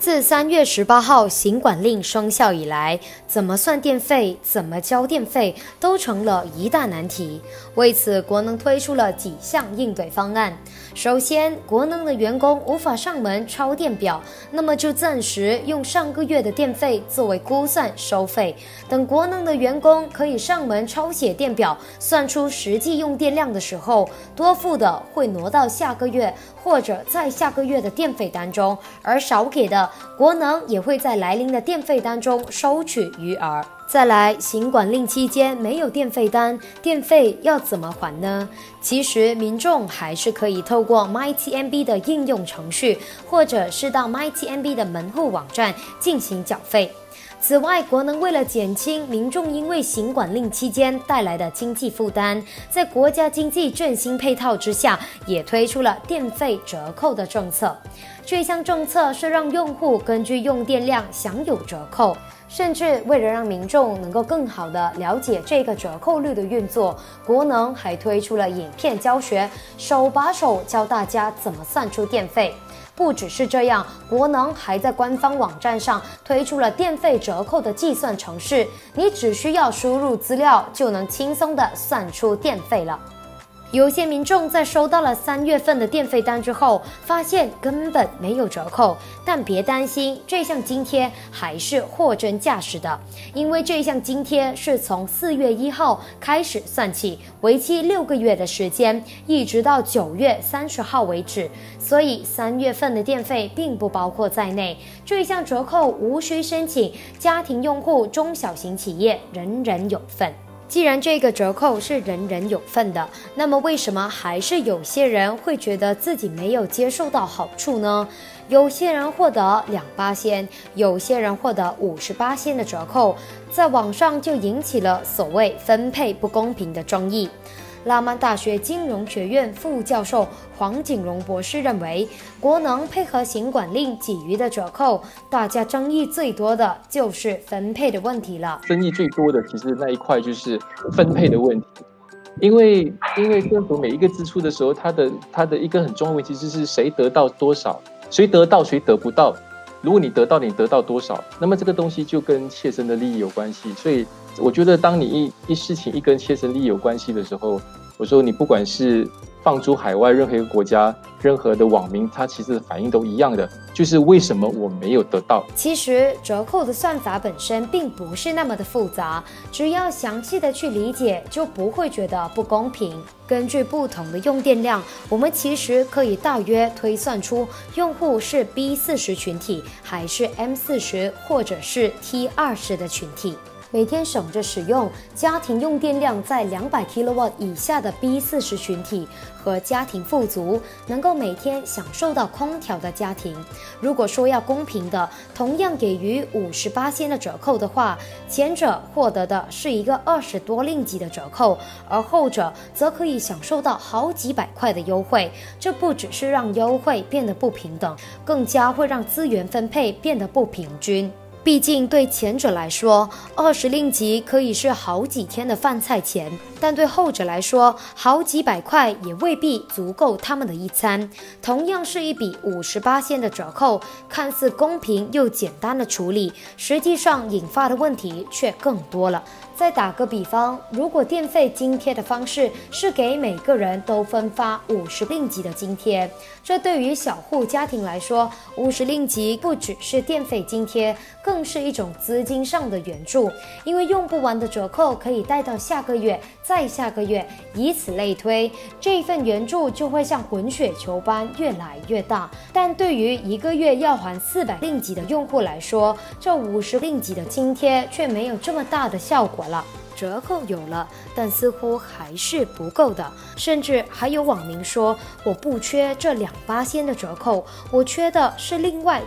自3月18号行管令生效以来，怎么算电费、怎么交电费都成了一大难题。为此，国能推出了几项应对方案。首先，国能的员工无法上门抄电表，那么就暂时用上个月的电费作为估算收费。等国能的员工可以上门抄写电表，算出实际用电量的时候，多付的会挪到下个月或者再下个月的电费单中，而少给的国能也会在来临的电费单中收取余额。再来，行管令期间没有电费单，电费要怎么还呢？其实民众还是可以透过 MyTMB 的应用程序，或者是到 MyTMB 的门户网站进行缴费。此外，国能为了减轻民众因为行管令期间带来的经济负担，在国家经济振兴配套之下，也推出了电费折扣的政策。这项政策是让用户根据用电量享有折扣，甚至为了让民众能够更好地了解这个折扣率的运作，国能还推出了影片教学，手把手教大家怎么算出电费。不只是这样，国能还在官方网站上推出了电费折扣的计算程式，你只需要输入资料就能轻松地算出电费了。有些民众在收到了3月份的电费单之后，发现根本没有折扣，但别担心，这项津贴还是货真价实的，因为这项津贴是从4月1号开始算起，为期6个月的时间，一直到9月30号为止，所以3月份的电费并不包括在内。这项折扣无需申请，家庭用户、中小型企业人人有份。既然这个折扣是人人有份的，那么为什么还是有些人会觉得自己没有接受到好处呢？有些人获得2%，有些人获得58%的折扣，在网上就引起了所谓分配不公平的争议。拉曼大学金融学院副教授黄景荣博士认为，国能配合行管令给予的折扣，大家争议最多的就是分配的问题了。 争议最多的其实那一块就是分配的问题，因为政府每一个支出的时候，它的一个很重要的问题就是谁得到多少，谁得到谁得不到。如果你得到多少，那么这个东西就跟切身的利益有关系。所以我觉得，当你一事情跟切身利益有关系的时候，我说你不管是放诸海外任何一个国家，任何的网民，他其实反应都一样的，就是为什么我没有得到。 其实折扣的算法本身并不是那么的复杂，只要详细的去理解，就不会觉得不公平。根据不同的用电量，我们其实可以大约推算出用户是 B40 群体，还是 M40 或者是 T20 的群体。每天省着使用，家庭用电量在200 kW 以下的 B40 群体和家庭富足，能够每天享受到空调的家庭，如果说要公平的，同样给予58%的折扣的话，前者获得的是一个20多令吉的折扣，而后者则可以享受到好几百块的优惠。这不只是让优惠变得不平等，更加会让资源分配变得不平均。毕竟对前者来说，20令吉可以是好几天的饭菜钱，但对后者来说，好几百块也未必足够他们的一餐。同样是一笔58%的折扣，看似公平又简单的处理，实际上引发的问题却更多了。再打个比方，如果电费津贴的方式是给每个人都分发50令吉的津贴，这对于小户家庭来说，50令吉不只是电费津贴，更是一种资金上的援助，因为用不完的折扣可以带到下个月，再下个月，以此类推，这一份援助就会像滚雪球般越来越大。但对于一个月要还400令吉的用户来说，这50令吉的津贴却没有这么大的效果了。折扣有了，但似乎还是不够的，甚至还有网民说，我不缺这2%的折扣，我缺的是另外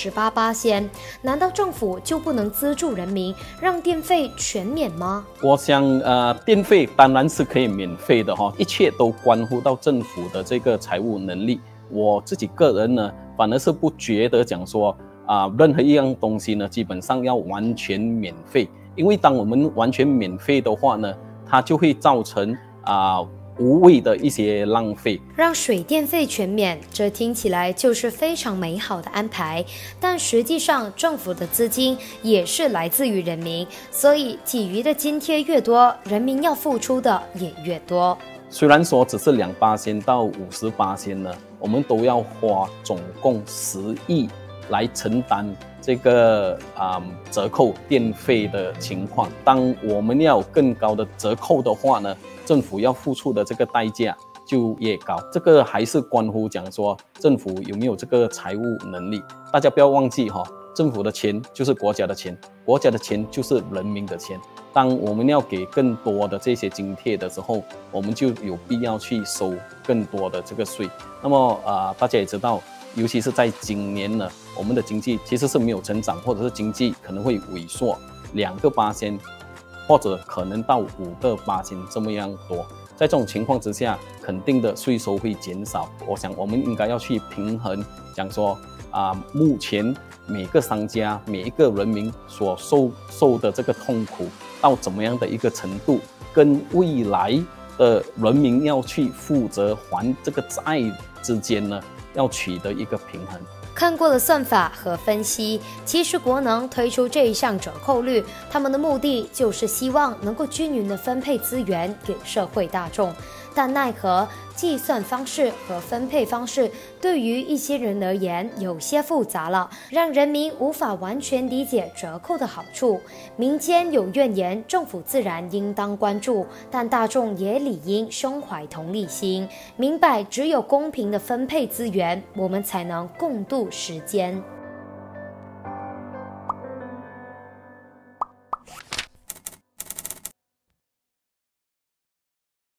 98%。难道政府就不能资助人民，让电费全免吗？ 我想电费当然是可以免费的哈，一切都关乎到政府的这个财务能力。我自己个人呢，反而是不觉得讲说任何一样东西呢，基本上要完全免费。因为当我们完全免费的话呢，它就会造成无谓的一些浪费。 让水电费全免，这听起来就是非常美好的安排，但实际上政府的资金也是来自于人民，所以给予的津贴越多，人民要付出的也越多。 虽然说只是2%到50%呢，我们都要花总共10亿来承担这个折扣电费的情况。当我们要有更高的折扣的话呢，政府要付出的这个代价就越高。这个还是关乎讲说政府有没有这个财务能力。大家不要忘记政府的钱就是国家的钱，国家的钱就是人民的钱。当我们要给更多的这些津贴的时候，我们就有必要去收更多的这个税。那么大家也知道，尤其是在今年呢，我们的经济其实是没有成长，或者是经济可能会萎缩2%，或者可能到5%这么样多。在这种情况之下，肯定的税收会减少。我想我们应该要去平衡，讲说目前每个商家、每一个人民所受的这个痛苦到怎么样的一个程度，跟未来的人民要去负责还这个债之间呢，要取得一个平衡。 看过了算法和分析，其实国能推出这一项折扣率，他们的目的就是希望能够均匀地分配资源给社会大众。但奈何计算方式和分配方式对于一些人而言有些复杂了，让人民无法完全理解折扣的好处。民间有怨言，政府自然应当关注，但大众也理应胸怀同理心，明白只有公平的分配资源，我们才能共度时间。